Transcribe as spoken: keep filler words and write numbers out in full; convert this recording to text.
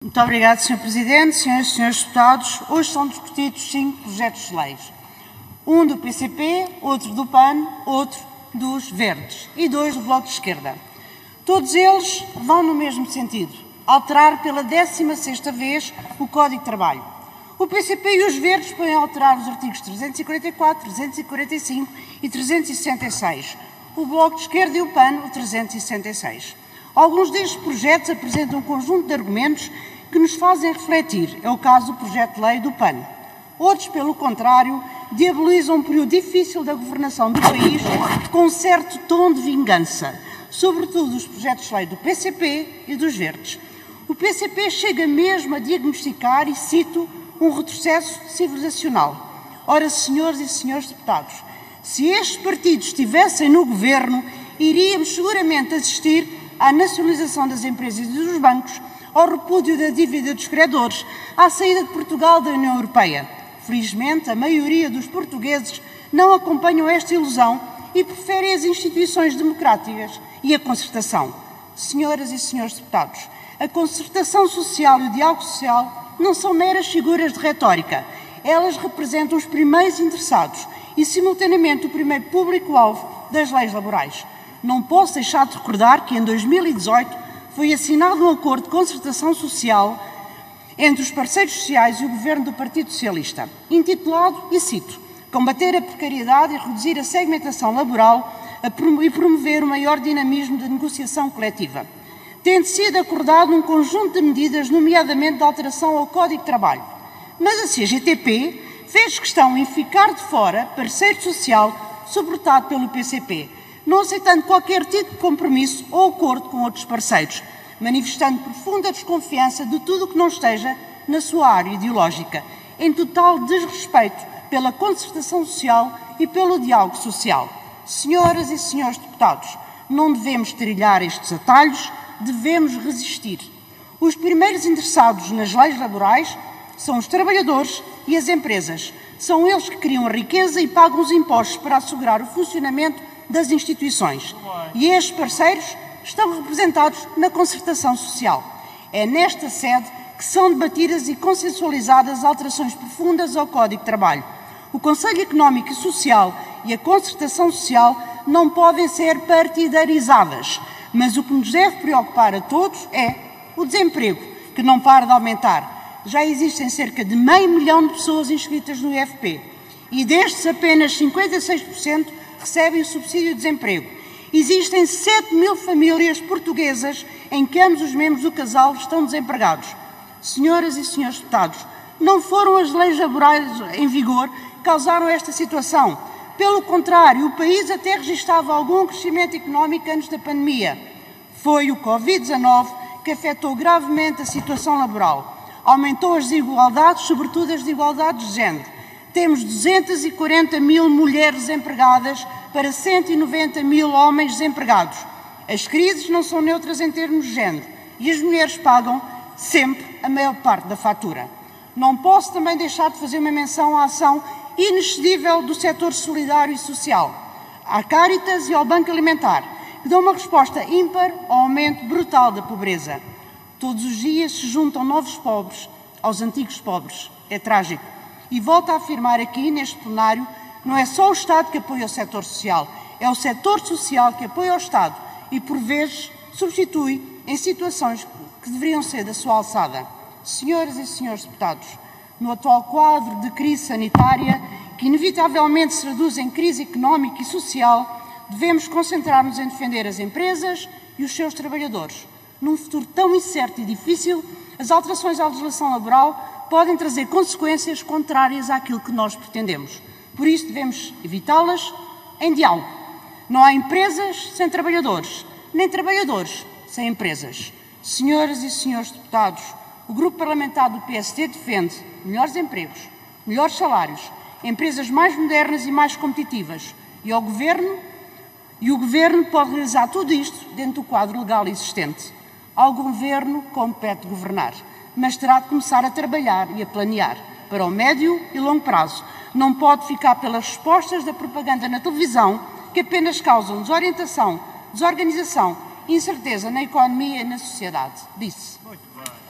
Muito obrigado, senhor Presidente. Senhoras e senhores deputados, hoje são discutidos cinco projetos de leis. Um do P C P, outro do P A N, outro dos Verdes e dois do Bloco de Esquerda. Todos eles vão no mesmo sentido, alterar pela décima sexta vez o Código de Trabalho. O P C P e os Verdes põem a alterar os artigos trezentos e quarenta e quatro, trezentos e quarenta e cinco e trezentos e sessenta e seis. O Bloco de Esquerda e o P A N o trezentos e sessenta e seis. Alguns destes projetos apresentam um conjunto de argumentos que nos fazem refletir. É o caso do projeto de lei do P A N. Outros, pelo contrário, diabolizam um período difícil da governação do país com um certo tom de vingança, sobretudo os projetos de lei do P C P e dos Verdes. O P C P chega mesmo a diagnosticar, e cito, um retrocesso civilizacional. Ora, senhores e senhores deputados, se estes partidos estivessem no governo, iríamos seguramente assistir à nacionalização das empresas e dos bancos, ao repúdio da dívida dos credores, à saída de Portugal da União Europeia. Felizmente, a maioria dos portugueses não acompanham esta ilusão e preferem as instituições democráticas e a concertação. Senhoras e senhores deputados, a concertação social e o diálogo social não são meras figuras de retórica. Elas representam os primeiros interessados e, simultaneamente, o primeiro público-alvo das leis laborais. Não posso deixar de recordar que, em dois mil e dezoito, foi assinado um acordo de concertação social entre os parceiros sociais e o governo do Partido Socialista, intitulado, e cito, combater a precariedade e reduzir a segmentação laboral e promover o maior dinamismo da negociação coletiva. Tendo sido acordado um conjunto de medidas, nomeadamente de alteração ao Código de Trabalho. Mas a C G T P fez questão em ficar de fora parceiro social suportado pelo P C P, não aceitando qualquer tipo de compromisso ou acordo com outros parceiros, manifestando profunda desconfiança de tudo o que não esteja na sua área ideológica, em total desrespeito pela concertação social e pelo diálogo social. Senhoras e senhores deputados, não devemos trilhar estes atalhos, devemos resistir. Os primeiros interessados nas leis laborais são os trabalhadores e as empresas. São eles que criam a riqueza e pagam os impostos para assegurar o funcionamento das instituições. E estes parceiros estão representados na concertação social. É nesta sede que são debatidas e consensualizadas alterações profundas ao Código de Trabalho. O Conselho Económico e Social e a concertação social não podem ser partidarizadas, mas o que nos deve preocupar a todos é o desemprego, que não para de aumentar. Já existem cerca de meio milhão de pessoas inscritas no I F P e destes apenas cinquenta e seis por cento recebem o subsídio de desemprego. Existem sete mil famílias portuguesas em que ambos os membros do casal estão desempregados. Senhoras e senhores deputados, não foram as leis laborais em vigor que causaram esta situação. Pelo contrário, o país até registrava algum crescimento económico antes da pandemia. Foi o Covid dezanove que afetou gravemente a situação laboral. Aumentou as desigualdades, sobretudo as desigualdades de género. Temos duzentas e quarenta mil mulheres desempregadas para cento e noventa mil homens desempregados. As crises não são neutras em termos de género e as mulheres pagam sempre a maior parte da fatura. Não posso também deixar de fazer uma menção à ação inexcedível do setor solidário e social, à Caritas e ao Banco Alimentar, que dão uma resposta ímpar ao aumento brutal da pobreza. Todos os dias se juntam novos pobres aos antigos pobres. É trágico. E volto a afirmar aqui, neste plenário, não é só o Estado que apoia o setor social, é o setor social que apoia o Estado e, por vezes, substitui em situações que deveriam ser da sua alçada. Senhoras e senhores deputados, no atual quadro de crise sanitária, que inevitavelmente se traduz em crise económica e social, devemos concentrar-nos em defender as empresas e os seus trabalhadores. Num futuro tão incerto e difícil, as alterações à legislação laboral podem trazer consequências contrárias àquilo que nós pretendemos. Por isso, devemos evitá-las em diálogo. Não há empresas sem trabalhadores, nem trabalhadores sem empresas. Senhoras e senhores deputados, o Grupo Parlamentar do P S D defende melhores empregos, melhores salários, empresas mais modernas e mais competitivas. E, ao Governo, e o Governo pode realizar tudo isto dentro do quadro legal existente. Ao Governo compete governar, mas terá de começar a trabalhar e a planear para o médio e longo prazo. Não pode ficar pelas respostas da propaganda na televisão que apenas causam desorientação, desorganização e incerteza na economia e na sociedade. Disse. Muito bem.